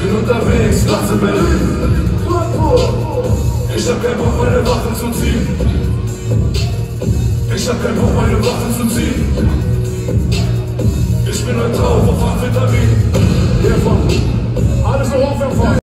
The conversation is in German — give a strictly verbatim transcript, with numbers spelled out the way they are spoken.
bin unterwegs, nachts in Berlin. Ich hab keinen Bock, meine Waffen zu ziehen. Ich hab keinen Bock, meine Waffen zu ziehen. Ich bin ein Traum.